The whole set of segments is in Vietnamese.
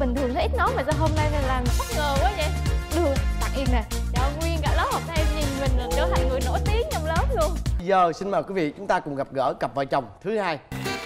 bình thường nó ít nói mà sao hôm nay làm bất ngờ quá vậy? Được, tặng Yên nè. Trời ơi, nguyên cả lớp học thêm nhìn mình là trở thành người nổi tiếng trong lớp luôn. Giờ xin mời quý vị chúng ta cùng gặp gỡ cặp vợ chồng thứ hai.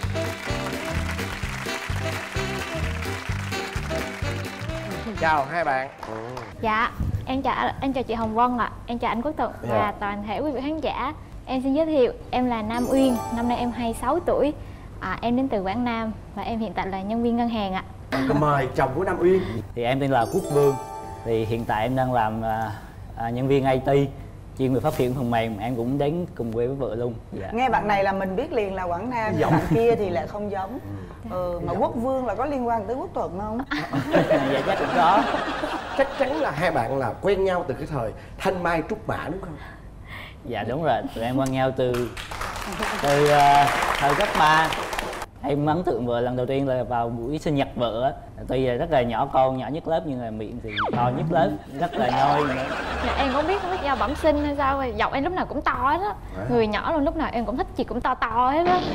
Chào hai bạn. Dạ, em chào chị Hồng Vân ạ. Em chào anh Quốc Thuận và toàn thể quý vị khán giả. Em xin giới thiệu, em là Nam Uyên, năm nay em 26 tuổi. Em đến từ Quảng Nam và em hiện tại là nhân viên ngân hàng ạ. Mời chồng của Nam Uyên. Thì em tên là Quốc Vương. Thì hiện tại em đang làm nhân viên IT, chuyên về phát triển phần mềm. Em cũng đến cùng quê với vợ luôn. Dạ. Nghe bạn này là mình biết liền là Quảng Nam, bạn kia thì lại không giống. Mà Quốc Vương là có liên quan tới Quốc Thuận không? Dạ chắc cũng có. Chắc chắn là hai bạn là quen nhau từ cái thời Thanh Mai Trúc Mã đúng không? Dạ đúng rồi, tụi em quen nhau từ thời cấp 3. Em ấn tượng vợ lần đầu tiên là vào buổi sinh nhật vợ á. Tuy là rất là nhỏ con, nhỏ nhất lớp nhưng là miệng thì to nhất lớp, rất là nhoi nữa. Dạ, em không biết do bẩm sinh hay sao, giọng em lúc nào cũng to hết á. Người nhỏ luôn, lúc nào em cũng thích chị cũng to to hết á.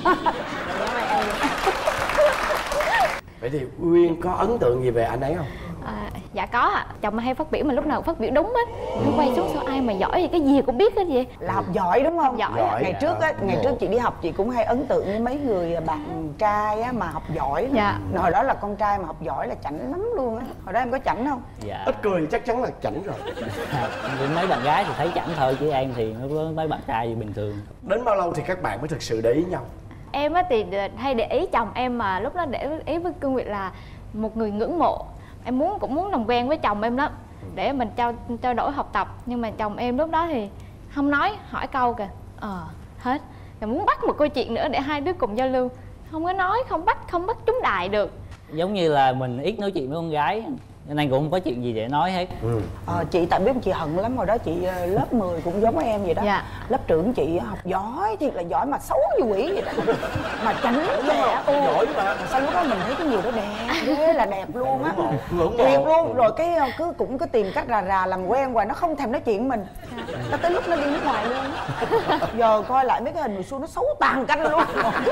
Vậy thì Uyên có ấn tượng gì về anh ấy không? Dạ có ạ. Chồng hay phát biểu mà lúc nào cũng phát biểu đúng hết. Nó quay xuống sao ai mà giỏi gì cái gì cũng biết hết vậy. Là học giỏi đúng không? Giỏi. Ngày trước á, ngày trước chị đi học chị cũng hay ấn tượng với mấy người bạn trai á mà học giỏi. Dạ. Hồi đó là con trai mà học giỏi là chảnh lắm luôn á. Hồi đó em có chảnh không? Dạ. Ít cười thì chắc chắn là chảnh rồi. Với mấy bạn gái thì thấy chảnh thôi, chứ em thì nó với mấy bạn trai thì bình thường. Đến bao lâu thì các bạn mới thực sự để ý nhau? Em á thì hay để ý chồng em mà lúc đó để ý với cương vị là một người ngưỡng mộ. Em cũng muốn làm quen với chồng em lắm để mình trao đổi học tập, nhưng mà chồng em lúc đó thì không nói, hỏi câu kìa hết rồi muốn bắt một câu chuyện nữa để hai đứa cùng giao lưu, không có nói, không bắt trúng đài được. Giống như là mình ít nói chuyện với con gái nên cũng không có chuyện gì để nói hết. Chị tại biết chị hận lắm, hồi đó chị lớp 10 cũng giống em vậy đó. Dạ. Lớp trưởng chị học giỏi thiệt là giỏi mà xấu như quỷ vậy đó. Mà chảnh lẹ Giỏi mà. sao lúc đó mình thấy cái người đó đẹp ghê là đẹp luôn á, Ngưỡng thiệt mộ luôn. Rồi cái cũng cứ tìm cách rà làm quen hoài, nó không thèm nói chuyện với mình. Nó tới lúc nó đi nước ngoài luôn. Giờ coi lại mấy cái hình hồi xưa nó xấu tàn canh luôn.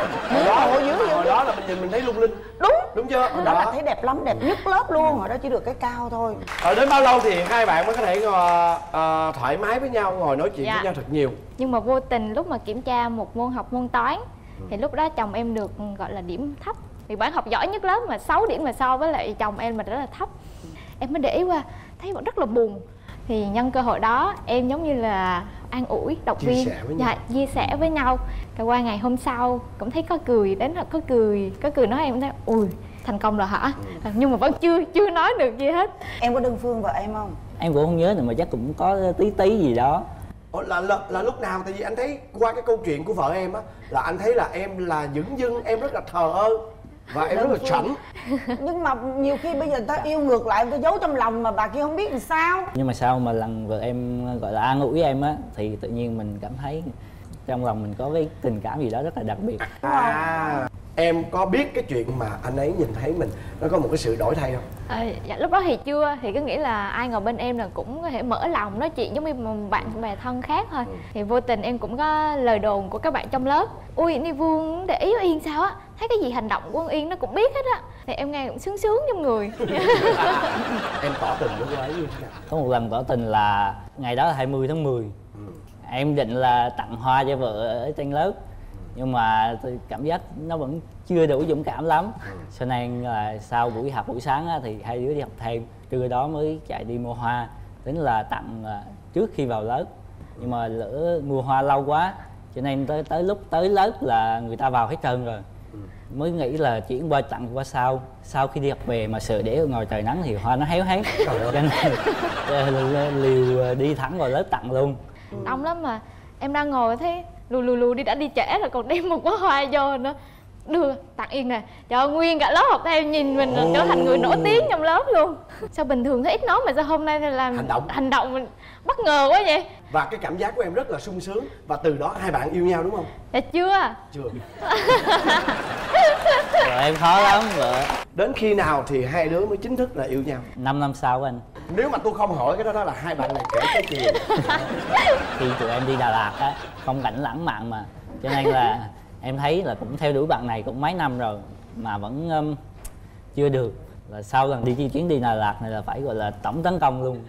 Hồi đó là mình nhìn mình thấy lung linh. Đúng chưa? Hồi đó là thấy đẹp lắm, đẹp nhất lớp luôn. Hồi đó chỉ được cái cao thôi. Đến bao lâu thì hai bạn mới có thể thoải mái với nhau, ngồi nói chuyện với nhau thật nhiều? Nhưng mà vô tình lúc mà kiểm tra một môn học môn toán thì lúc đó chồng em được gọi là điểm thấp, vì bạn học giỏi nhất lớp mà 6 điểm mà so với lại chồng em mà rất là thấp. Em mới để ý qua thấy rất là buồn, thì nhân cơ hội đó em giống như là an ủi, động viên, chia sẻ với nhau. Rồi qua ngày hôm sau cũng thấy có cười, đến là có cười nói em thấy ui thành công rồi hả? Nhưng mà vẫn chưa nói được gì hết. Em có đơn phương vợ em không? Em cũng không nhớ nữa mà chắc cũng có tí gì đó. Là lúc nào? Tại vì anh thấy qua cái câu chuyện của vợ em á, là anh thấy là em là dửng dưng, em rất là thờ ơ và em rất là chảnh. Nhưng mà nhiều khi bây giờ người ta yêu ngược lại, người ta giấu trong lòng mà bà kia không biết làm sao. Nhưng mà sau mà lần vợ em gọi là an ủi em á, thì tự nhiên mình cảm thấy trong lòng mình có cái tình cảm gì đó rất là đặc biệt. Em có biết cái chuyện mà anh ấy nhìn thấy mình nó có một cái sự đổi thay không? Dạ lúc đó thì chưa, thì cứ nghĩ là ai ngồi bên em là cũng có thể mở lòng nói chuyện giống như bạn bè thân khác thôi. Thì vô tình em cũng có lời đồn của các bạn trong lớp, ui Ni Vương để ý Yên sao á, thấy cái gì hành động của con Yên nó cũng biết hết á. Thì em nghe cũng sướng trong người. Em tỏ tình với cô ấy như thế nào? Có một lần tỏ tình là ngày đó là 20 tháng 10. Em định là tặng hoa cho vợ ở trên lớp, nhưng mà tôi cảm giác nó vẫn chưa đủ dũng cảm lắm. Cho nên là sau buổi học buổi sáng á, thì hai đứa đi học thêm, trưa đó mới chạy đi mua hoa, tính là tặng trước khi vào lớp. Nhưng mà lỡ mua hoa lâu quá, cho nên tới lúc tới lớp là người ta vào hết trơn rồi. Mới nghĩ là chuyển qua tặng qua sau khi đi học về, mà sợ để ngồi trời nắng thì hoa nó héo hết. Cho nên liều đi thẳng vào lớp tặng luôn. Đông lắm mà em đang ngồi thấy lù đi, đã đi trễ rồi còn đem một bó hoa vô nữa. Đưa tặng Yên nè. Trời ơi, nguyên cả lớp học thêm nhìn mình là trở thành người nổi tiếng trong lớp luôn. Sao bình thường thấy ít nói mà sao hôm nay làm hành động mình bất ngờ quá vậy? Và cái cảm giác của em rất là sung sướng. Và từ đó hai bạn yêu nhau đúng không? Dạ chưa. Rồi em khó lắm vợ. Đến khi nào thì hai đứa mới chính thức là yêu nhau? 5 năm sau anh. Nếu mà tôi không hỏi cái đó là hai bạn này kể cái gì? Khi tụi em đi Đà Lạt á, phong cảnh lãng mạn mà, cho nên là em thấy là cũng theo đuổi bạn này cũng mấy năm rồi mà vẫn chưa được. là sau lần chuyến đi Đà Lạt này là phải gọi là tổng tấn công luôn,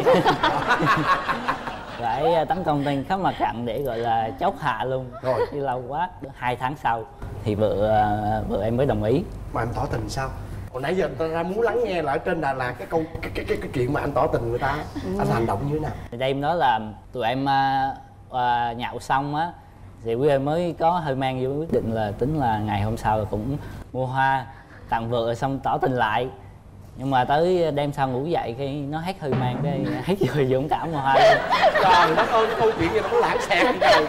phải tấn công tên khắp mặt trận để gọi là chốt hạ luôn. Rồi đi lâu quá. 2 tháng sau thì vợ em mới đồng ý. mà em tỏ tình sao? Hồi nãy giờ tôi ra muốn lắng nghe là ở trên Đà Lạt cái chuyện mà anh tỏ tình người ta, anh hành động như thế nào? Đêm đó là tụi em nhậu xong á thì quý em mới có hơi mang vô quyết định là tính là ngày hôm sau là cũng mua hoa tặng vợ xong tỏ tình lại. Nhưng mà tới đêm sau ngủ dậy khi nó hết hơi mang cái hết rồi dũng cảm mua hoa luôn. Trời đất ơi, cái câu chuyện này nó lãng xẹt rồi.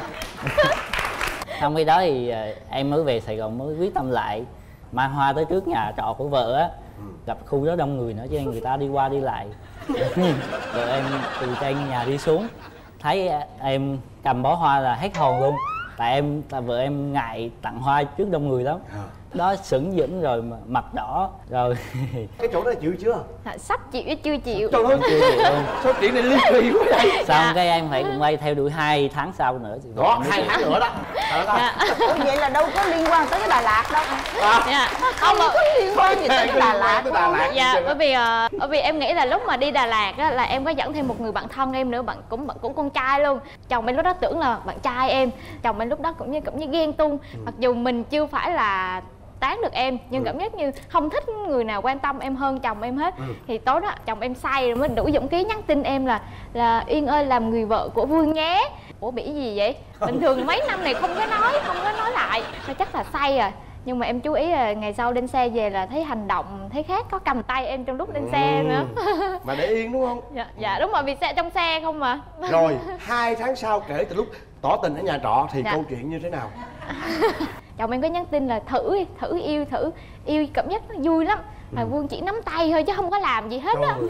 Xong khi đó thì em mới về Sài Gòn mới quyết tâm lại mang hoa tới trước nhà trọ của vợ á. Gặp khu đó đông người nữa cho nên người ta đi qua đi lại. Rồi em từ trên nhà đi xuống thấy em cầm bó hoa là hết hồn luôn. Tại vợ em ngại tặng hoa trước đông người lắm. Đó sững dững rồi mà mặt đỏ rồi. Cái chỗ đó chịu chưa? Sắp chịu chứ chưa chịu. Trời ơi, sao chuyện này ly kỳ quá vậy? Xong cái em phải cũng quay theo đuổi 2 tháng sau nữa. Đó, 2 tháng nữa đó. Ủa, vậy là đâu có liên quan tới cái Đà Lạt đâu. Không có liên quan gì tới cái Đà Lạt. Dạ, bởi vì em nghĩ là lúc mà đi Đà Lạt á là em có dẫn thêm một người bạn thân em nữa, bạn cũng con trai luôn. Chồng em lúc đó tưởng là bạn trai em, chồng em lúc đó cũng như ghen tuông. Mặc dù mình chưa phải là tán được em nhưng cảm giác như không thích người nào quan tâm em hơn chồng em hết. Thì tối đó chồng em say rồi mới đủ dũng khí nhắn tin em là Yên ơi làm người vợ của Vương nhé. Ủa bị gì vậy? Bình thường mấy năm này không có nói lại. Mà chắc là say rồi. Nhưng mà em chú ý là ngày sau lên xe về là thấy hành động thấy khác, có cầm tay em trong lúc lên xe nữa. Mà để yên đúng không? Dạ đúng rồi, vì xe trong xe không mà. Rồi 2 tháng sau kể từ lúc tỏ tình ở nhà trọ thì câu chuyện như thế nào? Chồng em có nhắn tin là thử yêu cảm giác nó vui lắm. Mà Vương chỉ nắm tay thôi chứ không có làm gì hết á.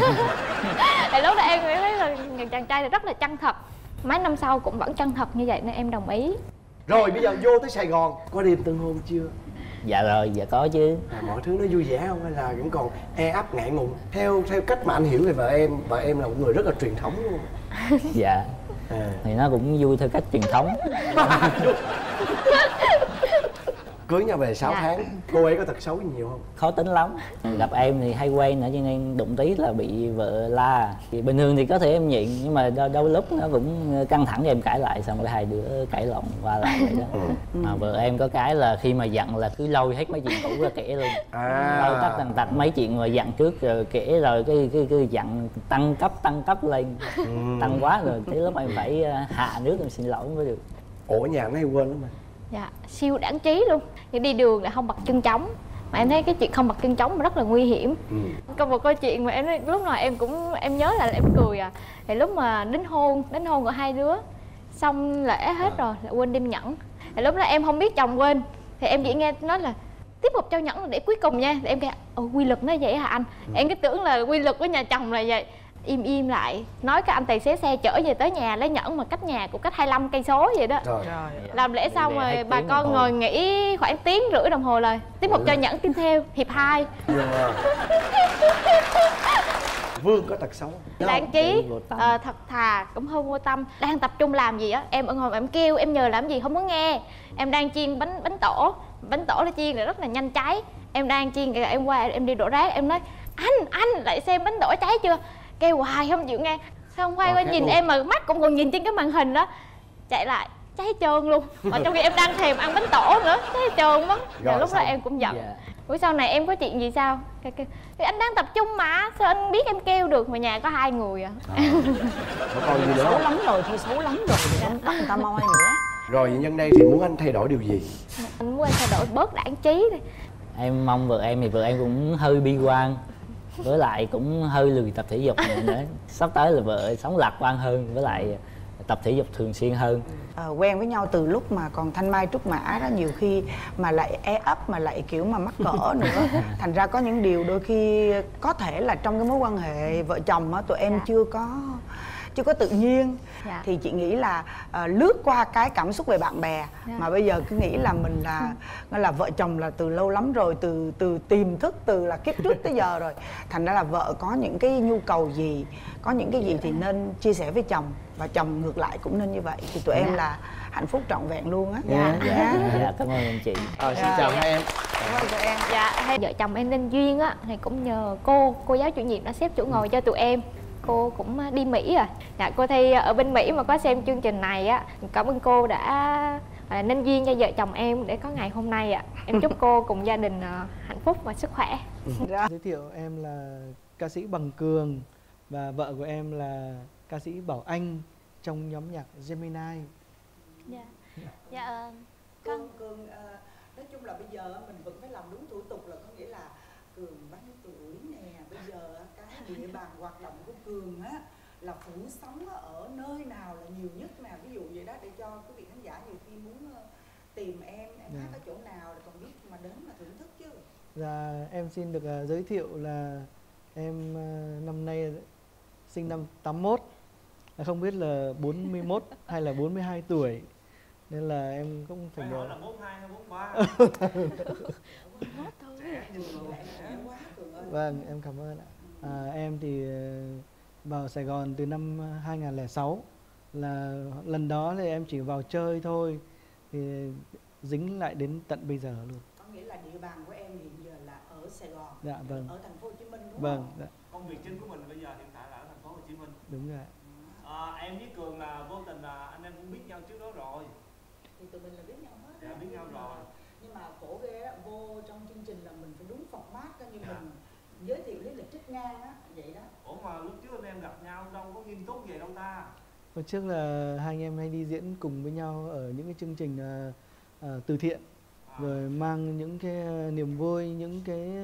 Thì lúc đó em thấy là chàng trai này rất là chân thật. Mấy năm sau cũng vẫn chân thật như vậy nên em đồng ý. Rồi bây giờ vô tới Sài Gòn có đêm tân hôn chưa? Dạ rồi, dạ có chứ. Mọi thứ nó vui vẻ không hay là vẫn còn e ấp ngại ngùng? Theo cách mà anh hiểu về vợ em là một người rất là truyền thống luôn. Dạ. Thì nó cũng vui theo cách truyền thống. Cưới nhau về 6 tháng, cô ấy có tật xấu gì nhiều không? Khó tính lắm. Gặp em thì hay quen nữa cho nên đụng tí là bị vợ la. Thì bình thường thì có thể em nhịn nhưng mà đôi lúc nó cũng căng thẳng em cãi lại xong rồi hai đứa cãi lộn qua lại vậy đó. Mà vợ em có cái là khi mà giận là cứ lôi hết mấy chuyện cũ ra kể luôn. Lôi tất tần tật mấy chuyện mà giận trước rồi kể rồi cái giận tăng cấp lên. Tăng quá rồi tới lúc em phải hạ nước em xin lỗi mới được. Ủa nhà nó hay quên lắm mà. Dạ, siêu đáng trí luôn. Nhưng đi đường lại không bật chân trống. Mà em thấy cái chuyện không bật chân trống rất là nguy hiểm. Có một câu chuyện mà em lúc nào em nhớ là em cười à. Thì lúc mà đính hôn của hai đứa xong lễ hết rồi lại quên đem nhẫn. Thì lúc đó em không biết chồng quên. Thì em chỉ nghe nói là tiếp tục trao nhẫn để cuối cùng nha. Thì em kêu quy luật nó vậy hả anh? Em cứ tưởng là quy luật của nhà chồng là vậy. Im lại nói cái anh tài xế xe chở về tới nhà lấy nhẫn mà cách nhà cũng cách 25 cây số vậy đó. Trời. Làm lễ xong rồi bà con ngồi nghỉ khoảng 1,5 tiếng đồng hồ rồi tiếp tục cho nhẫn tiếp theo hiệp 2. Vương có tật xấu đáng trí, thật thà, cũng hơi vô tâm. Đang tập trung làm gì á em ở ngồi em kêu em nhờ làm gì không có nghe. Em đang chiên bánh tổ là chiên là rất là nhanh cháy. Em đang chiên em qua em đi đổ rác em nói anh lại xem bánh tổ cháy chưa. Kêu hoài không chịu nghe. Sao không quay qua nhìn luôn. Em mà mắt cũng còn nhìn trên cái màn hình đó. Chạy lại cháy trơn luôn. Mà trong khi em đang thèm ăn bánh tổ nữa cháy trơn mất. Rồi lúc đó em cũng giận. Buổi sau này em có chuyện gì sao? Thì anh đang tập trung mà sao anh biết em kêu được mà nhà có 2 người à. Xấu lắm rồi thì xấu lắm rồi thì không bắt người ta moi nữa. Rồi nhân đây thì muốn anh thay đổi điều gì? Anh muốn anh thay đổi bớt đảng trí đi. Em mong vợ em thì vợ em cũng hơi bi quan. Với lại cũng hơi lười tập thể dục nữa. Sắp tới là vợ sống lạc quan hơn với lại tập thể dục thường xuyên hơn. Quen với nhau từ lúc mà còn thanh mai trúc mã đó, nhiều khi mà lại e ấp mà lại kiểu mà mắc cỡ nữa. Thành ra có những điều đôi khi có thể là trong cái mối quan hệ vợ chồng á tụi em chưa có tự nhiên. Thì chị nghĩ là lướt qua cái cảm xúc về bạn bè mà bây giờ cứ nghĩ là mình là vợ chồng là từ lâu lắm rồi, từ tiềm thức từ là kiếp trước tới giờ rồi. Thành ra là vợ có những cái nhu cầu gì, có những cái gì thì nên chia sẻ với chồng, và chồng ngược lại cũng nên như vậy. Thì tụi em là hạnh phúc trọn vẹn luôn á. Dạ, cảm ơn anh chị. Xin chào hai em. Cảm ơn tụi em. Dạ, hay vợ chồng em nên duyên á thì cũng nhờ cô giáo chủ nhiệm đã xếp chỗ ngồi cho tụi em. Cô cũng đi Mỹ rồi. Dạ, cô Thi ở bên Mỹ mà có xem chương trình này á, cảm ơn cô đã nên duyên cho vợ chồng em để có ngày hôm nay ạ. Em chúc cô cùng gia đình hạnh phúc và sức khỏe. Giới thiệu em là ca sĩ Bằng Cường và vợ của em là ca sĩ Bảo Anh trong nhóm nhạc Gemini. Dạ. Dạ Cường nói chung là bây giờ mình vẫn phải làm đúng thủ tục, là có nghĩa là Cường bao nhiêu tuổi nè, bây giờ cái địa bàn hoạt động của Cường á là phủ sóng ở nơi nào là nhiều nhất nè, ví dụ vậy đó, để cho quý vị khán giả nhiều khi muốn tìm em hát ở chỗ nào để còn biết mà đến mà thưởng thức chứ. Dạ, em xin được giới thiệu là em năm nay sinh năm 81, không biết là 41 hay là 42 tuổi, nên là em cũng phải hỏi là 42 hay 43. Vâng, em cảm ơn ạ. Em thì vào Sài Gòn từ năm 2006, là lần đó thì em chỉ vào chơi thôi, thì dính lại đến tận bây giờ luôn. Có nghĩa là địa bàn của em hiện giờ là ở Sài Gòn. Dạ vâng. Ở thành phố Hồ Chí Minh đúng Vâng, không? dạ. Công việc chính của mình bây giờ hiện tại là ở thành phố Hồ Chí Minh. Đúng rồi ạ. Em với Cường là vô tình là anh em cũng biết nhau trước đó rồi. Thì tụi mình là biết nhau hết. Dạ, biết nhau rồi. Nhưng mà khổ ghê á, vô trong chương trình là mình phải đúng format đó, như Dạ. mình giới thiệu lý lịch trích ngang á, vậy đó. Ủa mà lúc trước anh em gặp nhau đâu có nghiêm túc về đâu ta? Hồi trước là hai anh em hay đi diễn cùng với nhau ở những cái chương trình từ thiện, rồi mang những cái niềm vui, những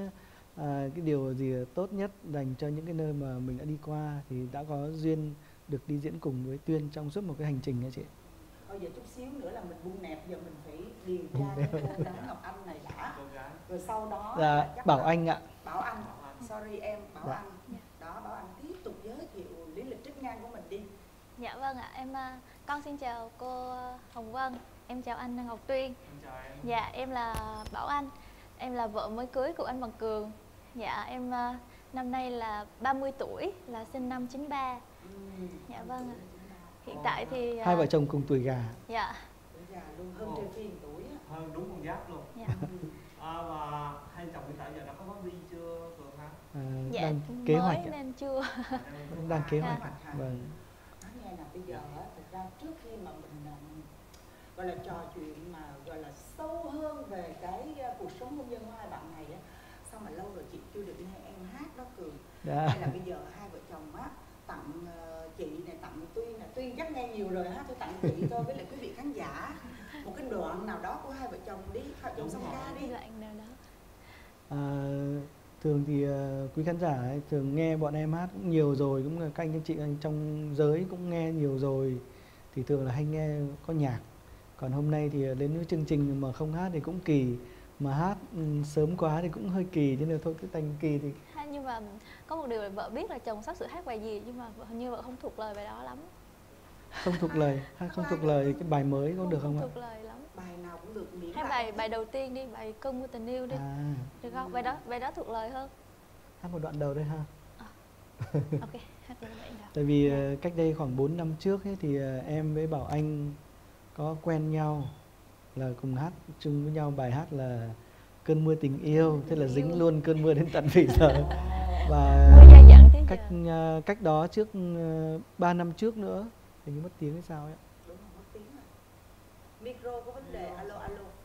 cái điều gì tốt nhất dành cho những cái nơi mà mình đã đi qua, thì đã có duyên được đi diễn cùng với Tuyên trong suốt một cái hành trình đó chị. Bây giờ chút xíu nữa là mình buông nẹp, giờ mình phải điều tra cái cô gái Ngọc Anh này đã. Cô gái. Rồi sau đó Dạ, là chắc Bảo là Anh ạ. Bảo Anh, sorry em, Bảo Dạ. Anh. Đó, Bảo Anh tiếp tục giới thiệu lý lịch trích ngang của mình đi. Dạ vâng ạ, con xin chào cô Hồng Vân, em chào anh Ngọc Tuyên. Em chào em. Dạ, em là Bảo Anh, em là vợ mới cưới của anh Bằng Cường. Dạ, em năm nay là 30 tuổi, là sinh năm 93. Dạ vâng ạ. Hiện tại thì Hai vợ chồng cùng tuổi gà. dạ. Tuổi già luôn, hơn Trê Phi tuổi á. Hơn đúng con giáp luôn. Dạ. Và hai chồng hiện tại giờ đã có đi chưa Cường ha? Dạ, Đang kế hoạch mới ạ. nên chưa. Đang kế hoạch Dạ. ạ. Vâng. Nói nghe là bây giờ á, thật ra trước khi mà mình gọi là trò chuyện mà gọi là sâu hơn về cái cuộc sống hôn nhân của hai bạn này á, sao mà lâu rồi chị chưa được nghe em hát đó Cường. Dạ. Hay là bây giờ hai vợ chồng á tặng chị này, tặng Tuyên này, Tuyên chắc nghe nhiều rồi ha, tôi tặng chị thôi với lại quý vị khán giả một cái đoạn nào đó của hai vợ chồng đi, hai vợ chồng song ca đi. Đoạn nào đó. Thường thì quý khán giả ấy, thường nghe bọn em hát cũng nhiều rồi, cũng là các anh chị trong giới cũng nghe nhiều rồi, thì thường là hay nghe có nhạc. Còn hôm nay thì đến với chương trình mà không hát thì cũng kỳ, mà hát sớm quá thì cũng hơi kỳ, cho nên thôi cứ thành kỳ thì Nhưng mà có một điều là vợ biết là chồng sắp sửa hát bài gì, nhưng mà hình như vợ không thuộc lời bài đó lắm. không thuộc lời, hát không thuộc lời cái bài mới có được không ạ? Không thuộc lời lắm. Bài nào cũng được miễn Hát bài đầu tiên đi, bài Cơn Mưa Tình Yêu đi. Được không? Bài đó thuộc lời hơn. Hát một đoạn đầu đây ha. Ok, hát một đoạn đầu. Tại vì cách đây khoảng 4 năm trước ấy, thì em với Bảo Anh có quen nhau, là cùng hát chung với nhau bài hát là Cơn Mưa Tình Yêu, thế là dính luôn cơn mưa đến tận bây giờ. Và cách đó trước 3 năm trước nữa, hình như mất tiếng hay sao ấy. Đúng không, mất tiếng rồi. Micro có vấn đề, alo.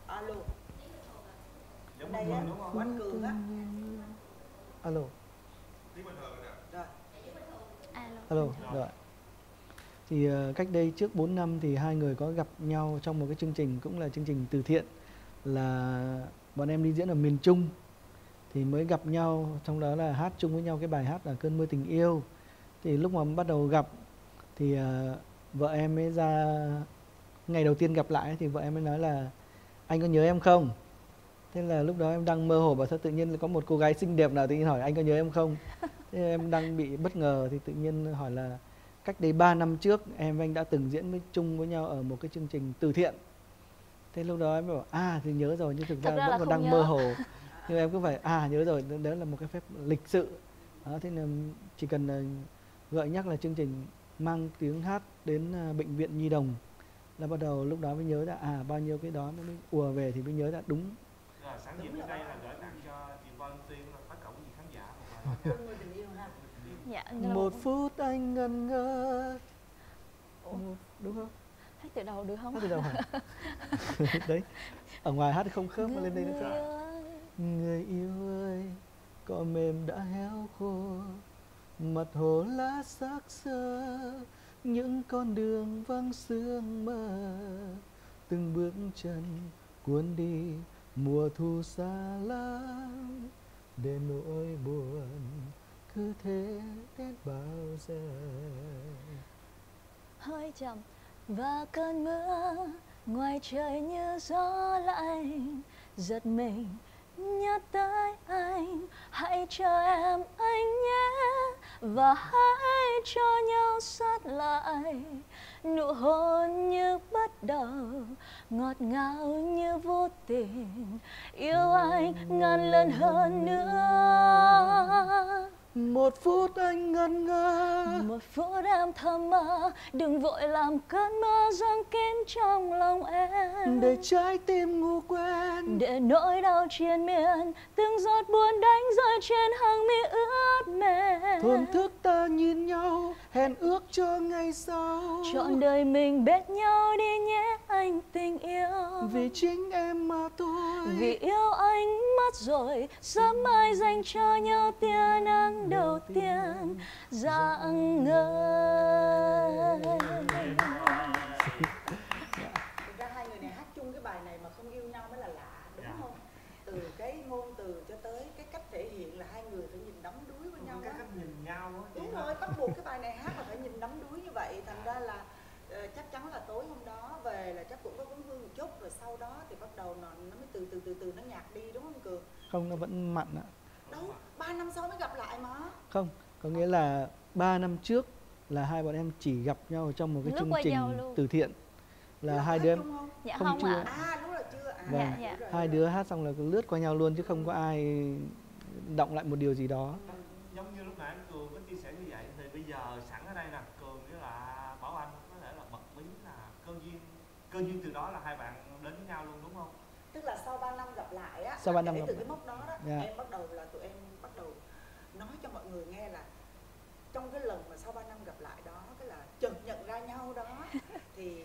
Giống Đây mình á, đúng không? của anh Cường á. Alo. Rồi. Alo, rồi. Thì cách đây trước 4 năm thì hai người có gặp nhau trong một cái chương trình, cũng là chương trình từ thiện, là bọn em đi diễn ở miền Trung thì mới gặp nhau, trong đó là hát chung với nhau cái bài hát là Cơn Mưa Tình Yêu. Thì lúc mà bắt đầu gặp thì vợ em mới ra, ngày đầu tiên gặp lại thì vợ em mới nói là anh có nhớ em không? Thế là lúc đó em đang mơ hồ bảo sao tự nhiên có một cô gái xinh đẹp nào tự nhiên hỏi anh có nhớ em không? Thế em đang bị bất ngờ thì tự nhiên hỏi là cách đây 3 năm trước em và anh đã từng diễn chung với nhau ở một cái chương trình từ thiện. Thế lúc đó em bảo thì nhớ rồi, nhưng thực ra vẫn còn đang mơ hồ. Nhưng em cứ phải nhớ rồi, đó là một cái phép lịch sự. Đó, thế nên chỉ cần gợi nhắc là chương trình mang tiếng hát đến bệnh viện Nhi Đồng là bắt đầu lúc đó mới nhớ ra bao nhiêu cái đó mới ùa về, thì mới nhớ ra đúng Rồi sẵn dịp đến đây là gửi tặng cho chị Vân Tiên là tất cả quý vị khán giả một bài Người tình yêu ha. Dạ. Một phút anh ngẩn ngơ. Đúng không? Hát từ đầu được không? Hát từ đầu hả? Đấy, ở ngoài hát không khớp mà lên đây nữa. Người yêu ơi, cỏ mềm đã héo khô, mặt hồ lá xác xơ, những con đường vắng sương mơ, từng bước chân cuốn đi mùa thu xa lắm, để nỗi buồn cứ thế đến bao giờ. Hơi chậm và cơn mưa ngoài trời như gió lạnh, giật mình nhớ tới anh, hãy chờ em anh nhé, và hãy cho nhau sát lại, nụ hôn như bắt đầu, ngọt ngào như vô tình, yêu anh ngàn lần hơn nữa. Một phút anh ngẩn ngơ, một phút em thầm mơ, đừng vội làm cơn mơ giăng kín trong lòng em, để trái tim ngủ quên, để nỗi đau triền miên, từng giọt buồn đánh rơi trên hàng mi ướt mềm. thổn thức ta nhìn nhau, hẹn ước cho ngày sau, trọn đời mình bên nhau đi nhé anh tình yêu. vì chính em mà thôi, vì yêu anh mất rồi, sớm mai dành cho nhau tia nắng đầu tiên rạng ngời. Thực ra hai người này hát chung cái bài này mà không yêu nhau mới là lạ, đúng không? Từ cái ngôn từ cho tới cái cách thể hiện là hai người phải nhìn đắm đuối với nhau cái á. cách nhìn nhau á. Đúng rồi, bắt buộc cái bài này hát là phải nhìn đắm đuối như vậy. Thành ra là chắc chắn là tối hôm đó về là chắc cũng có vấn vương một chút, rồi sau đó thì bắt đầu nó mới từ nó nhạt đi, đúng không Cường? không nó vẫn mặn ạ. Đâu, 3 năm sau mới gặp lại mà. Không, có nghĩa là 3 năm trước là hai bọn em chỉ gặp nhau trong một cái Lúc chương qua trình nhau luôn. từ thiện, là Lúc hai hát đứa chung không? Dạ không, không chưa. ạ. À, lúc là chưa. À, Vâng. Dạ. đúng rồi, Hai đứa hát xong là cứ lướt qua nhau luôn chứ không có ai động lại một điều gì đó. Giống như lúc nãy anh Cường có chia sẻ như vậy, thì bây giờ sẵn ở đây nè, Cường với là Bảo Anh có thể là bật mí là cơ duyên từ đó là hai bạn đến với nhau luôn, đúng không? Tức là sau 3 năm gặp lại á, Sau 3 năm kể gặp từ lại. cái mốc đó đó, Dạ. em bắt đầu là tụi em bắt đầu nói cho mọi người nghe là trong cái lần mà sau 3 năm gặp lại đó, cái là chợt nhận ra nhau đó thì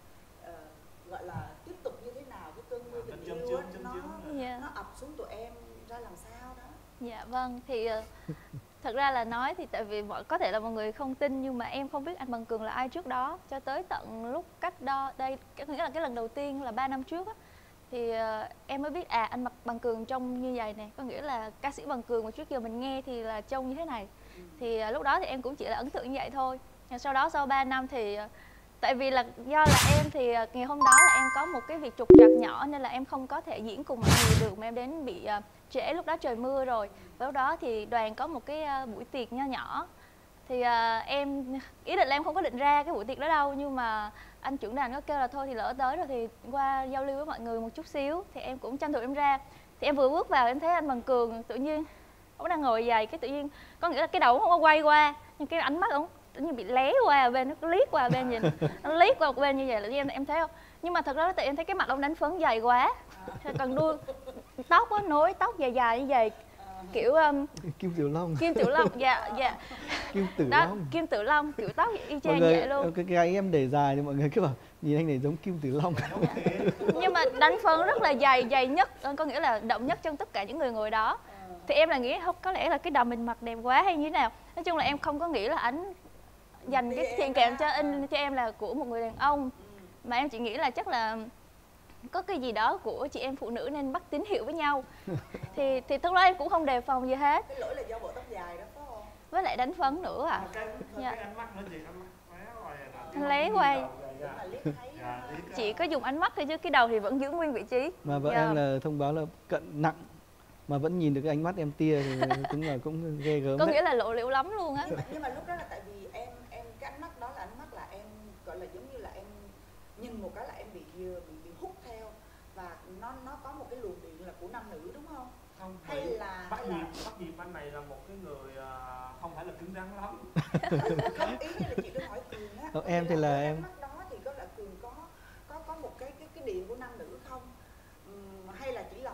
gọi là tiếp tục như thế nào, cái cơn mưa tình yêu á, Dạ. nó ập xuống tụi em ra làm sao đó. Dạ vâng, thì thật ra là nói thì tại vì có thể là mọi người không tin, nhưng mà em không biết anh Bằng Cường là ai trước đó, cho tới tận lúc cách đó đây, nghĩa là cái lần đầu tiên là 3 năm trước á, thì em mới biết anh Bằng Cường trông như vậy này, có nghĩa là ca sĩ Bằng Cường mà trước giờ mình nghe thì là trông như thế này. Thì lúc đó thì em cũng chỉ là ấn tượng như vậy thôi. Sau đó sau 3 năm thì tại vì là do là em thì ngày hôm đó là em có một cái việc trục trặc nhỏ nên là em không có thể diễn cùng mọi người được, mà em đến bị trễ, lúc đó trời mưa rồi. Và lúc đó thì đoàn có một cái buổi tiệc nho nhỏ, thì em ý định là em không có định ra cái buổi tiệc đó đâu, nhưng mà anh trưởng đoàn có kêu là thôi thì lỡ tới rồi thì qua giao lưu với mọi người một chút xíu, thì em cũng tranh thủ em ra. Thì em vừa bước vào em thấy anh Bằng Cường tự nhiên ông đang ngồi vậy, cái tự nhiên có nghĩa là cái đầu không có quay qua, nhưng cái ánh mắt ông tự nhiên bị lé qua ở bên, nó liếc qua bên nhìn, nó liếc qua một bên như vậy là em thấy không. Nhưng mà thật ra tự em thấy cái mặt ông đánh phấn dày quá, còn đuôi tóc á, nối tóc dài dài như vậy, kiểu Kim Tử Long. Kim Tử Long. Dạ dạ Kim Tử đó, Long. Kim Tử Long, kiểu tóc y Mọi chang người, vậy luôn. cái gáy em để dài thì mọi người cứ bảo nhìn anh này giống Kim Tử Long. Nhưng mà đánh phấn rất là dày nhất, có nghĩa là đậm nhất trong tất cả những người ngồi đó. Thì em là nghĩ không, có lẽ là cái đầm mình mặc đẹp quá hay như thế nào. Nói chung là em không có nghĩ là ảnh dành cái thiện cảm cho em là của một người đàn ông, mà em chỉ nghĩ là chắc là có cái gì đó của chị em phụ nữ nên bắt tín hiệu với nhau. thì lúc đó em cũng không đề phòng gì hết. Cái lỗi là do bộ tóc dài đó phải không? Với lại đánh phấn nữa ạ. Cái Dạ. ánh mắt nữa gì, ánh mắt Anh lấy qua, Mà liếc thấy chỉ có dùng ánh mắt thôi chứ cái đầu thì vẫn giữ nguyên vị trí. Mà vợ Dạ. em là thông báo là cận nặng mà vẫn nhìn được cái ánh mắt em tia thì cũng ghê gớm Có đấy. nghĩa là lộ liễu lắm luôn á. nhưng mà lúc đó là tại vì em cái ánh mắt đó là ánh mắt là em gọi là giống như là em nhìn một cái là em bị hút theo, và nó có một cái luồng điện là của nam nữ, đúng không? Không, Hay là bắt nhịp anh này là một cái người không phải là cứng rắn lắm. không, ý là chị cứ hỏi Cường á. Em thì là em ánh mắt đó thì có là Cường có một cái điện của nam nữ không? Hay là chỉ là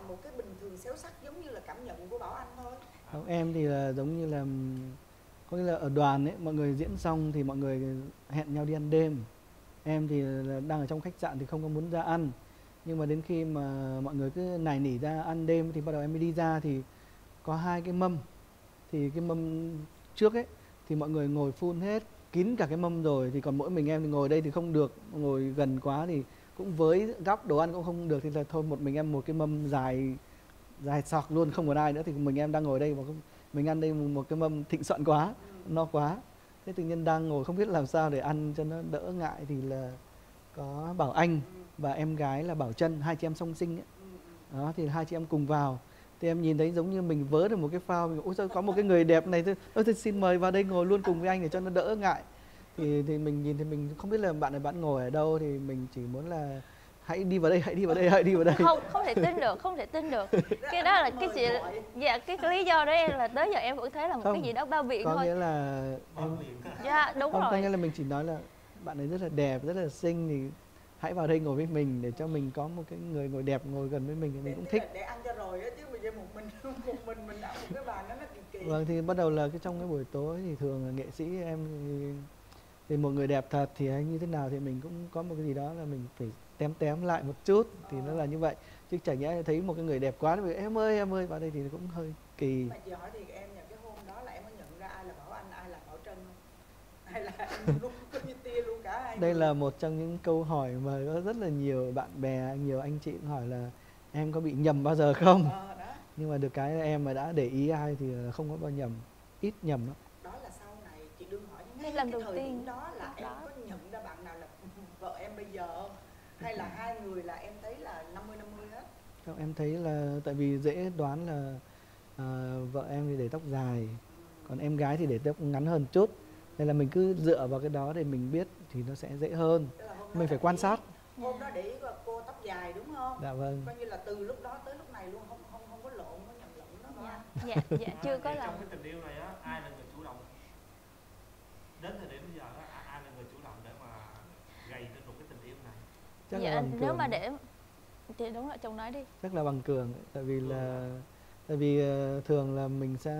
một cái bình thường xéo sắc giống như là cảm nhận của Bảo Anh thôi. Không, em thì là giống như là có nghĩa là ở đoàn ấy, mọi người diễn xong thì mọi người hẹn nhau đi ăn đêm. Em thì là đang ở trong khách sạn thì không có muốn ra ăn. Nhưng mà đến khi mà mọi người cứ nài nỉ ra ăn đêm thì bắt đầu em mới đi ra, thì có 2 cái mâm. Thì cái mâm trước ấy thì mọi người ngồi full hết, kín cả cái mâm rồi, thì còn mỗi mình em thì ngồi đây thì không được, ngồi gần quá thì cũng với gắp đồ ăn cũng không được, thì là thôi một mình em một cái mâm dài sọc luôn, không còn ai nữa, thì mình em đang ngồi đây mà mình ăn đây một cái mâm thịnh soạn quá, no quá. Thế tự nhiên đang ngồi không biết làm sao để ăn cho nó đỡ ngại thì là có Bảo Anh và em gái là Bảo Trân, 2 chị em song sinh ấy. Đó, thì 2 chị em cùng vào. Thì em nhìn thấy giống như mình vớ được một cái phao, mình ôi sao có một cái người đẹp này thôi, thôi xin mời vào đây ngồi luôn cùng với anh để cho nó đỡ ngại. Thì mình nhìn thì mình không biết là bạn này bạn ngồi ở đâu, thì mình chỉ muốn là hãy đi vào đây, hãy đi vào đây, hãy đi vào đây. Không thể tin được, không thể tin được. Cái đó là cái gì? Dạ, cái lý do đó em là tới giờ em vẫn thấy là một cái gì đó bao biện có thôi. Có nghĩa là em... Dạ, đúng không, rồi. có nghĩa là mình chỉ nói là bạn ấy rất là đẹp, rất là xinh, thì hãy vào đây ngồi với mình để cho mình có một cái người ngồi đẹp ngồi gần với mình thì mình cũng thích. Để ăn cho rồi á, chứ bây giờ một mình ăn một cái bàn đó nó kỳ kỳ. Vâng, thì bắt đầu là trong cái buổi tối thì thường là nghệ sĩ em thì một người đẹp thật thì như thế nào thì mình cũng có một cái gì đó là mình phải tém lại một chút, thì nó là như vậy. Chứ chẳng nhẽ thấy một cái người đẹp quá thì em ơi vào đây thì nó cũng hơi kỳ. Mà chị hỏi thì em nhận cái hôm đó là em có nhận ra ai là Bảo Anh, ai là Bảo Trân không? Hay là em luôn có như tia luôn cả hai? Đây là một trong những câu hỏi mà có rất là nhiều bạn bè, nhiều anh chị cũng hỏi là em có bị nhầm bao giờ không? Nhưng mà được cái là em mà đã để ý ai thì không có bao nhầm, ít nhầm lắm. Đó là sau này chị đương hỏi ngay lần cái đầu thời tiên điểm đó là em có nhận ra bạn nào là vợ em bây giờ không? Hay là hai người là em thấy là 50-50 hết? Không, em thấy là tại vì dễ đoán là vợ em thì để tóc dài, còn em gái thì để tóc ngắn hơn chút. Nên là mình cứ dựa vào cái đó để mình biết thì nó sẽ dễ hơn. Mình phải quan sát. Hôm đó để ý cô tóc dài đúng không? Dạ vâng. Coi như là từ lúc đó tới lúc này luôn, không có lộn, không có nhầm lẫn đó. Dạ, chưa có lần. Trong cái tình yêu này á, ai là người chủ động? Đến thời điểm bây giờ á, ai là người chủ động để mà gây nên một cái tình yêu này? Chắc dạ, là bằng nếu Cường. mà để thì đúng là chồng nói đi. Chắc là bằng Cường, tại vì thường là mình sẽ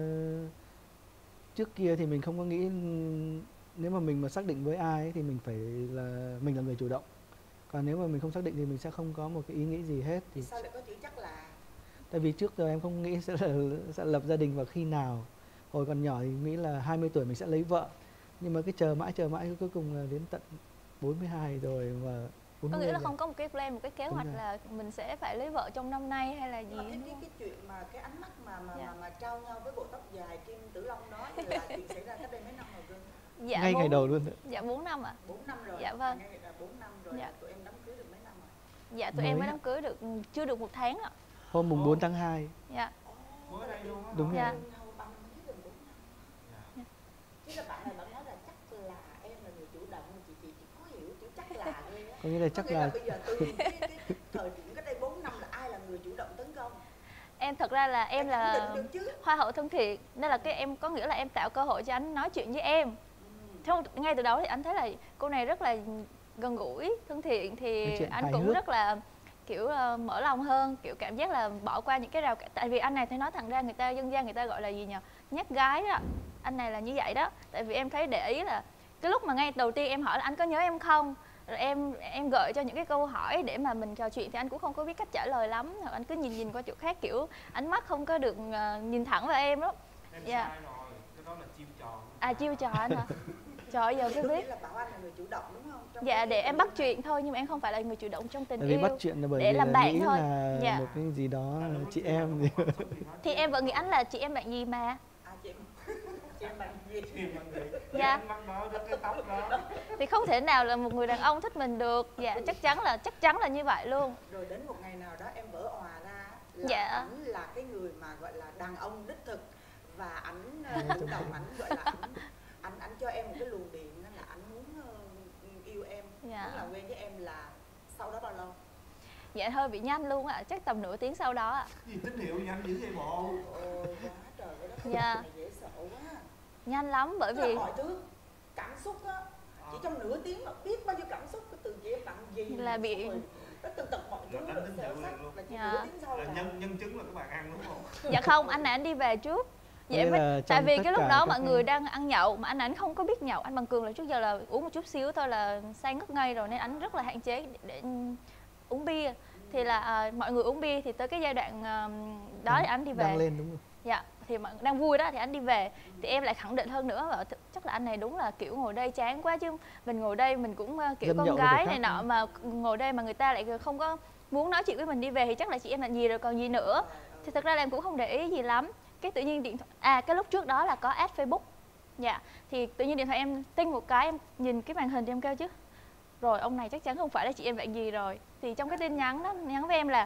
trước kia thì mình không có nghĩ, nếu mà mình mà xác định với ai ấy, thì mình phải là mình là người chủ động. Còn nếu mà mình không xác định thì mình sẽ không có một cái ý nghĩ gì hết. Thì sao lại có chữ chắc là? Tại vì trước giờ em không nghĩ sẽ lập gia đình vào khi nào. Hồi còn nhỏ thì nghĩ là 20 tuổi mình sẽ lấy vợ. Nhưng mà cái chờ mãi cuối cùng là đến tận 42 rồi mà 40. Có nghĩa là không có một cái plan, một cái kế hoạch là mình sẽ phải lấy vợ trong năm nay hay là gì. Mà cái chuyện mà cái ánh mắt mà trao nhau với bộ tóc dài Kim Tử Long đó thì là chuyện xảy ra cách đây mấy năm rồi cơ? Dạ, ngay ngày đầu luôn. Dạ 4 năm ạ. 4 năm rồi. Dạ vâng. Ngay là 4 năm rồi. Dạ. Tụi em đám cưới được mấy năm rồi? Dạ tụi em mới đám cưới được chưa được 1 tháng ạ. Hôm mùng 4 tháng 2. Dạ. Mới đây luôn á. Đúng dạ. rồi. Chứ là bạn này bạn nói là chắc là em là người chủ động, chị khó hiểu chữ chắc là thôi á. Có nghĩa là chắc là bây giờ từ cái thời điểm cách đây 4 năm là ai là người chủ động tấn công? Em thật ra là em là hoa hậu thân thiện, nên là cái em có nghĩa là em tạo cơ hội cho anh nói chuyện với em. Trong ngay từ đầu thì anh thấy là cô này rất là gần gũi, thân thiện thì anh cũng rất là kiểu mở lòng hơn, kiểu cảm giác là bỏ qua những cái rào cản. Tại vì anh này thấy nói thẳng ra, người ta dân gian người ta gọi là gì nhỉ, nhát gái đó. Anh này là như vậy đó. Tại vì em thấy để ý là cái lúc mà ngay đầu tiên em hỏi là anh có nhớ em không, rồi em gợi cho những cái câu hỏi để mà mình trò chuyện thì anh cũng không có biết cách trả lời lắm, rồi anh cứ nhìn qua chỗ khác, kiểu ánh mắt không có được nhìn thẳng vào em đó. Em sai rồi, cái đó là chiêu trò. À, chiêu trò anh hả? Trời ơi, giờ mới biết. Là Bảo Anh là người chủ động đúng không? Dạ, để em bắt chuyện thôi, nhưng mà em không phải là người chủ động trong tình yêu. Bắt chuyện là bởi để vì làm là bạn nghĩ thôi. là dạ. một cái gì đó chị em gì. Thì em vẫn nghĩ anh là chị em bạn gì mà. Chị em bạn gì? Dạ. Thì không thể nào là một người đàn ông thích mình được. Dạ, chắc chắn là như vậy luôn. Rồi đến một ngày nào đó em vỡ òa ra là dạ. ảnh là cái người mà gọi là đàn ông đích thực, và ảnh chủ động, ảnh gọi là ảnh cho em một cái luồng điện là ảnh muốn yêu em, dạ. muốn làm quen với em, là sau đó bao lâu? Dạ hơi bị nhanh luôn ạ, chắc tầm nửa tiếng sau đó ạ. Gì tín hiệu nhanh dữ vậy bộ? Ôi quá trời ơi, đó dạ. này dễ sợ quá. Nhanh lắm bởi vì mọi thứ cảm xúc á, chỉ trong nửa tiếng mà biết bao nhiêu cảm xúc từ chị em bạn gì là bị Tần tật mọi thứ đánh tín hiệu liền luôn. Dạ. Là nhân chứng là các bạn ăn đúng không? Dạ không, anh này anh đi về trước. Vậy là tại vì trong cái tất lúc cả đó các mọi người đang ăn nhậu mà anh ảnh không có biết nhậu. Anh Bằng Cường là trước giờ là uống một chút xíu thôi là say ngất ngây rồi, nên anh rất là hạn chế để uống bia. Thì là mọi người uống bia thì tới cái giai đoạn đó thì anh đi về. Đang lên đúng không? Dạ, thì mọi đang vui đó thì anh đi về. Thì em lại khẳng định hơn nữa và chắc là anh này đúng là kiểu ngồi đây chán quá, chứ mình ngồi đây mình cũng kiểu Dân con nhậu gái phải này khác nọ mà ngồi đây mà người ta lại không có muốn nói chuyện với mình đi về thì chắc là chị em làm gì rồi còn gì nữa. Thì thật ra là em cũng không để ý gì lắm. Cái tự nhiên điện thoại cái lúc trước đó là có add Facebook. Dạ, thì tự nhiên điện thoại em tinh một cái, em nhìn cái màn hình thì em kêu chứ rồi ông này chắc chắn không phải là chị em bạn gì rồi. Thì trong cái tin nhắn đó nhắn với em là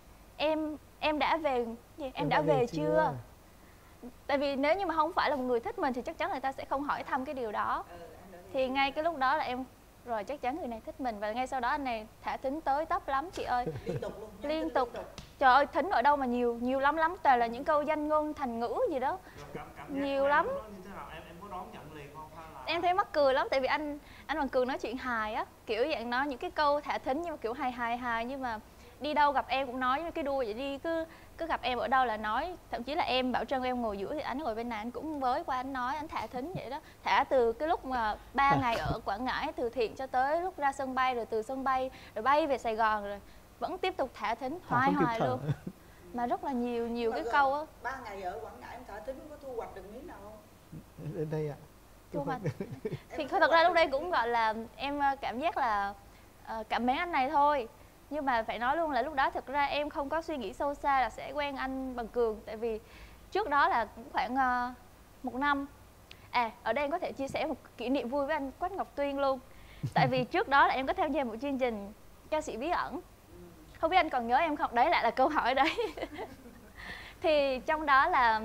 em đã về gì? Em đã về chưa? Tại vì nếu như mà không phải là một người thích mình thì chắc chắn người ta sẽ không hỏi thăm cái điều đó. Thì ngay cái lúc đó là em rồi chắc chắn người này thích mình. Và ngay sau đó anh này thả thính tới tấp lắm chị ơi. Liên tục. Trời ơi, thính ở đâu mà nhiều lắm toàn là những câu danh ngôn thành ngữ gì đó. Nhiều lắm. Em có đón nhận liền không? Em thấy mắc cười lắm tại vì anh Bằng Cường nói chuyện hài á, kiểu dạng nói những cái câu thả thính nhưng mà kiểu hài nhưng mà đi đâu gặp em cũng nói cái đua vậy đi, cứ gặp em ở đâu là nói. Thậm chí là em Bảo Trân em ngồi giữa thì anh ngồi bên này anh cũng với qua anh nói, anh thả thính vậy đó. Thả từ cái lúc mà 3 ngày ở Quảng Ngãi từ thiện cho tới lúc ra sân bay, rồi từ sân bay rồi bay về Sài Gòn, rồi vẫn tiếp tục thả thính hoài luôn. Mà rất là nhiều cái câu á. 3 ngày ở Quảng Ngãi em thả thính có thu hoạch được miếng nào không? Đến đây ạ. Thu hoạch. Thì thật ra lúc đây cũng gọi là em cảm giác là cảm mến anh này thôi. Nhưng mà phải nói luôn là lúc đó thực ra em không có suy nghĩ sâu xa là sẽ quen anh Bằng Cường. Tại vì trước đó là cũng khoảng 1 năm. Ở đây em có thể chia sẻ một kỷ niệm vui với anh Quách Ngọc Tuyên luôn. Tại vì trước đó là em có tham gia một chương trình Ca sĩ bí ẩn. Không biết anh còn nhớ em không? Đấy lại là câu hỏi đấy. Thì trong đó là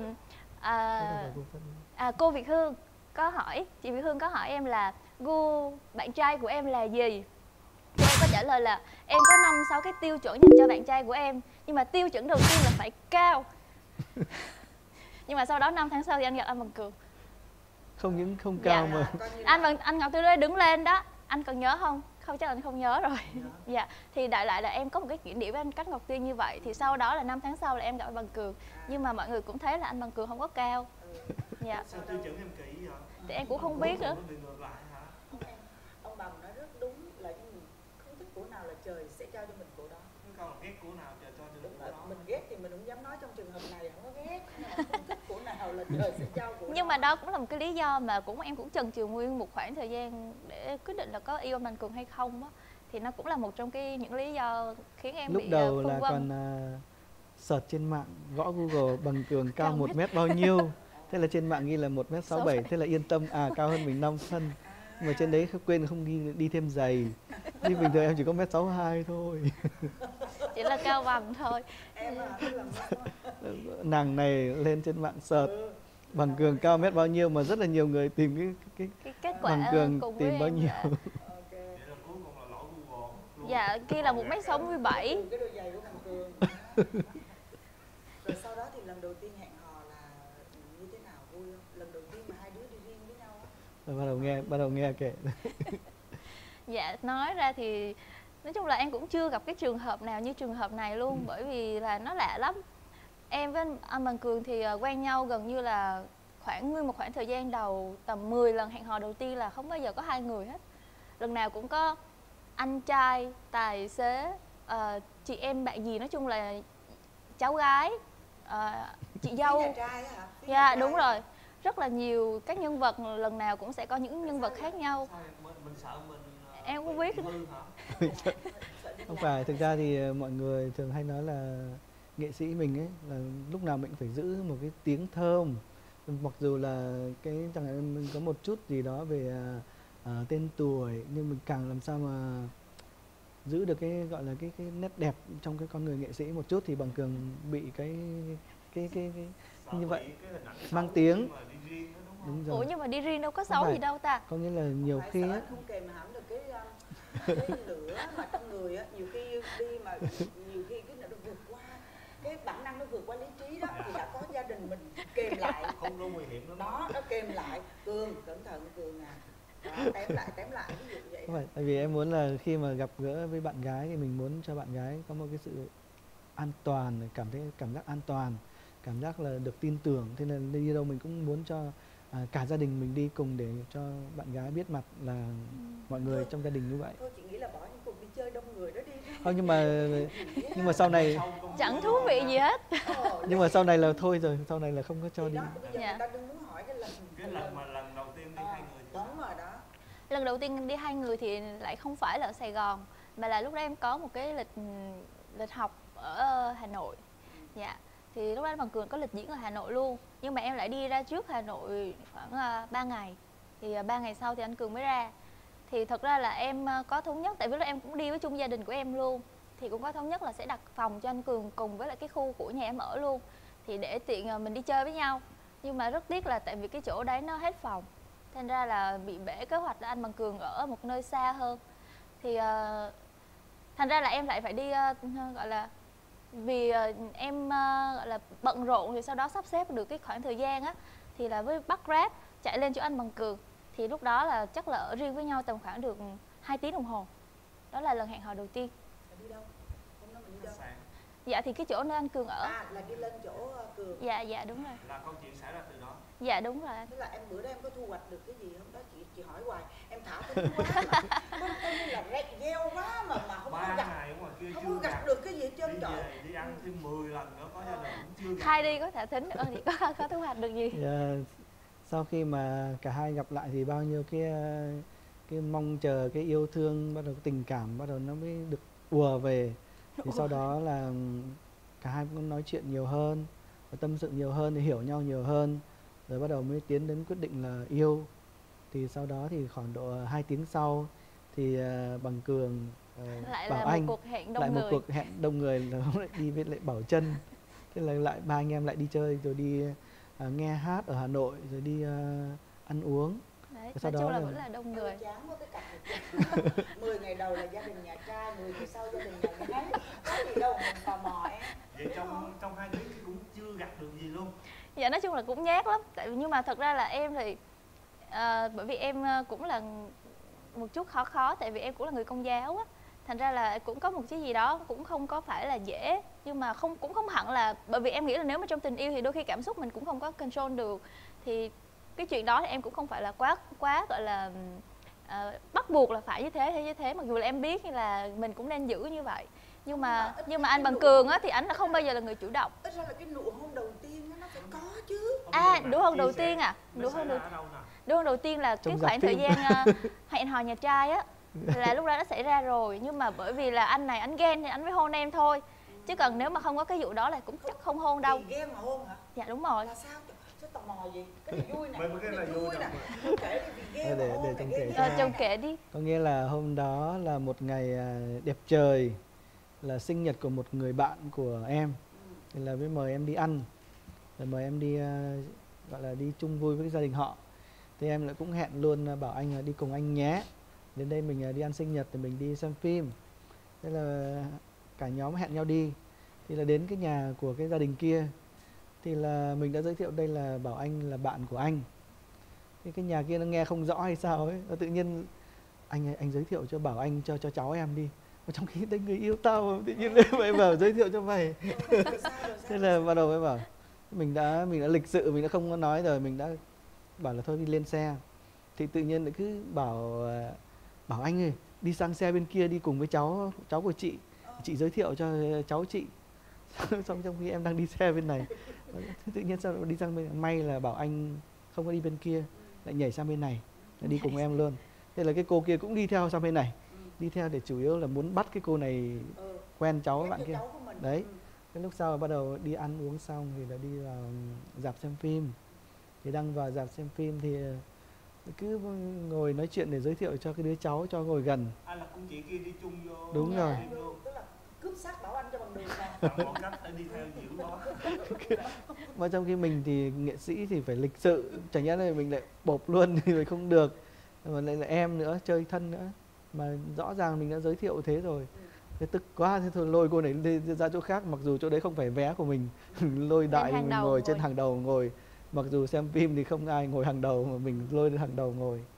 cô Việt Hương có hỏi, chị Việt Hương có hỏi em là gu bạn trai của em là gì? Thì em có trả lời là em có 5-6 cái tiêu chuẩn dành cho bạn trai của em. Nhưng mà tiêu chuẩn đầu tiên là phải cao. Nhưng mà sau đó 5 tháng sau thì anh gặp anh Bằng Cường. Không những không cao mà anh Ngọc Tư đứng lên đó. Anh còn nhớ không? Không, chắc là anh không nhớ rồi. Dạ, thì đại lại là em có một cái kỷ niệm với anh Quách Ngọc Tuyên như vậy. Thì sau đó là 5 tháng sau là em gặp anh Bằng Cường. Nhưng mà mọi người cũng thấy là anh Bằng Cường không có cao. Dạ. Sao tiêu chuẩn em kỹ vậy? Thì em cũng không biết nữa. Ông Bằng nói rất đúng là không thích của nào là trời sẽ cho mình của đó. Câu là ghét của nào trời cho mình của đó. Mình ghét thì mình không dám nói trong trường hợp này không có ghét. Không thích của nào là trời sẽ cho của đó. Nhưng mà đó cũng là một cái lý do mà em cũng chần chừ nguyên một khoảng thời gian để quyết định là có yêu anh Bằng Cường hay không á. Thì nó cũng là một trong những lý do khiến em lúc bị đầu phân là vân. còn search trên mạng, gõ Google Bằng Cường cao 1 mét bao nhiêu. Thế là trên mạng ghi là 1m67, thế là yên tâm cao hơn mình 5 phân. Mà trên đấy quên không đi thêm giày. Chứ bình thường em chỉ có 1m62 thôi. Chỉ là cao bằng thôi. Nàng này lên trên mạng search Bằng Cường cao mét bao nhiêu mà rất là nhiều người tìm cái kết quả Bằng Cường cùng tìm với bao em. nhiêu. Dạ, kia là 1m67. Cái đôi giày của Bằng Cường. Rồi sau đó thì lần đầu tiên hẹn hò là như thế nào, vui không? Lần đầu tiên mà hai đứa đi riêng với nhau á. Bắt đầu nghe kể. Dạ, nói ra thì nói chung là em cũng chưa gặp cái trường hợp nào như trường hợp này luôn. Bởi vì là nó lạ lắm. Em với anh Bằng Cường thì quen nhau gần như là nguyên một khoảng thời gian đầu, tầm 10 lần hẹn hò đầu tiên là không bao giờ có 2 người hết. Lần nào cũng có anh trai, tài xế, chị em bạn gì, nói chung là cháu gái, chị dâu. Nhà trai hả? Dạ, đúng rồi. Rất là nhiều các nhân vật, lần nào cũng sẽ có những nhân vật khác nhau. Mình sợ mình em cũng biết. Không phải, thực ra thì mọi người thường hay nói là nghệ sĩ mình ấy là lúc nào mình phải giữ một cái tiếng thơm, mặc dù là cái chẳng hạn mình có một chút gì đó về tên tuổi, nhưng mình càng làm sao mà giữ được cái gọi là cái nét đẹp trong cái con người nghệ sĩ một chút thì Bằng Cường bị cái như vậy mang tiếng. Đúng rồi. Ủa nhưng mà đi riêng đâu có xấu gì đâu ta. Có nghĩa là nhiều khi á không kèm hãm được cái lửa mà trong người á, nhiều khi đi mà nhiều khi cái nó vượt qua cái bản năng, nó vượt qua lý trí đó thì đã có gia đình mình kèm lại, không có nguy hiểm lắm đó, nó kèm lại. Cường cẩn thận Cường à. Tém lại ví dụ vậy. Không phải, tại vì em muốn là khi mà gặp gỡ với bạn gái thì mình muốn cho bạn gái có một cái sự an toàn, cảm giác an toàn, cảm giác là được tin tưởng. Thế nên đi đâu mình cũng muốn cho cả gia đình mình đi cùng để cho bạn gái biết mặt là mọi người trong gia đình như vậy. Thôi chị nghĩ là bỏ những cuộc đi chơi đông người đó đi. Không, nhưng mà sau này Chẳng thú vị gì hết. nhưng mà sau này là thôi rồi, sau này là không có cho đi. Bây giờ người ta đừng muốn hỏi cái lần mà lần đầu tiên đi hai người thì đúng rồi đó. Lần đầu tiên đi hai người thì lại không phải là ở Sài Gòn, mà là lúc đó em có một cái lịch học ở Hà Nội. Dạ. Thì lúc đó Bằng Cường có lịch diễn ở Hà Nội luôn, nhưng mà em lại đi ra trước Hà Nội khoảng 3 ngày. Thì 3 ngày sau thì anh Cường mới ra. Thì thật ra là em có thống nhất, tại vì lúc đó em cũng đi với chung gia đình của em luôn, thì cũng có thống nhất là sẽ đặt phòng cho anh Cường cùng với lại cái khu của nhà em ở luôn, thì để tiện mình đi chơi với nhau. Nhưng mà rất tiếc là tại vì cái chỗ đấy nó hết phòng, thành ra là bị bể kế hoạch là anh Bằng Cường ở một nơi xa hơn. Thì thành ra là em lại phải đi gọi là vì em gọi là bận rộn, thì sau đó sắp xếp được cái khoảng thời gian á thì là với bắt Grab chạy lên chỗ anh Bằng Cường. Thì lúc đó là chắc là ở riêng với nhau tầm khoảng được 2 tiếng đồng hồ. Đó là lần hẹn hò đầu tiên. Đi đâu? Hôm đó mình đi đâu? Dạ thì cái chỗ nơi anh Cường ở. Là đi lên chỗ Cường. Dạ đúng rồi. là câu chuyện xảy ra từ đó. Dạ đúng rồi. Tức là em bữa đó em có thu hoạch được cái gì không đó, chị hỏi hoài em thả tính quá mà coi như là rét gheo quá mà không có gặp, ngày ngoài kia không chưa có gặp được cái gì hết trơn trời. Đi ăn thêm 10 lần nữa có gia đình cũng chưa gặp. Khai đi có thả thính nữa thì có thu hoạch được gì. Sau khi mà cả hai gặp lại thì bao nhiêu cái mong chờ, cái yêu thương, bắt đầu tình cảm bắt đầu nó mới được ùa về. Thì sau đó là cả hai cũng nói chuyện nhiều hơn, tâm sự nhiều hơn, thì hiểu nhau nhiều hơn, rồi bắt đầu mới tiến đến quyết định là yêu. Thì sau đó thì khoảng độ 2 tiếng sau thì Bằng Cường lại Bảo là Anh một cuộc hẹn đông lại người. một cuộc hẹn đông người là lại đi với lại Bảo Trân. Thế là lại ba anh em lại đi chơi, rồi đi nghe hát ở Hà Nội, rồi đi ăn uống. Đấy, sau nói đó chung là vẫn là đông người. Chán quá cái cặp này. 10 ngày đầu là gia đình nhà trai, 10 ngày sau gia đình nhà gái. Có gì đâu mình tò mò em. Vậy trong 2 tiếng cũng chưa gặp được gì luôn. Dạ nói chung là cũng nhát lắm. Nhưng mà thật ra là em thì bởi vì em cũng là một chút khó tại vì em cũng là người Công giáo á, thành ra là cũng có một cái gì đó cũng không có phải là dễ, nhưng mà cũng không hẳn là, bởi vì em nghĩ là nếu mà trong tình yêu thì đôi khi cảm xúc mình cũng không có control được, thì cái chuyện đó thì em cũng không phải là quá gọi là bắt buộc là phải như thế, mặc dù là em biết là mình cũng nên giữ như vậy, nhưng mà anh Bằng Cường á thì anh là không bao giờ là người chủ động. Ít ra là cái nụ hôn đầu tiên nó phải có chứ. Nụ hôn đầu tiên nụ hôn đầu tiên là cái khoảng thời gian hẹn hò nhà trai á, là lúc đó nó xảy ra rồi, nhưng mà bởi vì là anh này anh ghen thì anh mới hôn em thôi, chứ còn nếu mà không có cái vụ đó là cũng chắc không hôn đâu. Vì ghen mà hôn hả? Dạ đúng rồi. Là sao? Chứ tò mò gì? Cái này vui nè. Cái này vui nè. Kể đi, vì ghen mà hôn. Để chồng kể. Chồng kể đi. Có nghĩa là hôm đó là một ngày đẹp trời, là sinh nhật của một người bạn của em. Thì là mới mời em đi ăn, rồi mời em đi gọi là đi chung vui với gia đình họ. Thì em lại cũng hẹn luôn bảo anh là đi cùng anh nhé, đến đây mình đi ăn sinh nhật thì mình đi xem phim. Thế là cả nhóm hẹn nhau đi. Thì là đến cái nhà của cái gia đình kia, thì là mình đã giới thiệu đây là Bảo Anh là bạn của anh. Thì cái nhà kia nó nghe không rõ hay sao ấy, và tự nhiên anh giới thiệu cho Bảo Anh cho cháu em đi. Và trong khi đấy người yêu tao, tự nhiên mày bảo giới thiệu cho mày. Thế là bắt đầu mới bảo mình đã lịch sự, mình đã không có nói rồi, mình đã bảo là thôi đi lên xe. Thì tự nhiên lại cứ bảo anh ơi đi sang xe bên kia đi cùng với cháu của chị giới thiệu cho cháu chị. Xong trong khi em đang đi xe bên này, tự nhiên sao đi sang bên, may là Bảo Anh không có đi bên kia, lại nhảy sang bên này, lại đi cùng em luôn. Thế là cái cô kia cũng đi theo sang bên này, đi theo để chủ yếu là muốn bắt cái cô này quen cháu bạn kia. Đấy. Cái lúc sau bắt đầu đi ăn uống xong thì là đi vào rạp xem phim. Thì đang vào rạp xem phim thì cứ ngồi nói chuyện để giới thiệu cho cái đứa cháu cho ngồi gần. Là con chị kia đi chung vô. Đúng rồi. Tức là cướp xác Bảo Anh cho bằng đường mà. Bằng cách để đi theo dữ đó. Mà trong khi mình thì nghệ sĩ thì phải lịch sự, chẳng nhẽ là mình lại bộp luôn thì mình không được. Mà lại là em nữa, chơi thân nữa. Mà rõ ràng mình đã giới thiệu thế rồi. Thế tức quá, thế thôi lôi cô này ra chỗ khác, mặc dù chỗ đấy không phải vé của mình. Lôi đại mình ngồi trên hàng đầu ngồi. Mặc dù xem phim thì không ai ngồi hàng đầu mà mình lôi lên hàng đầu ngồi.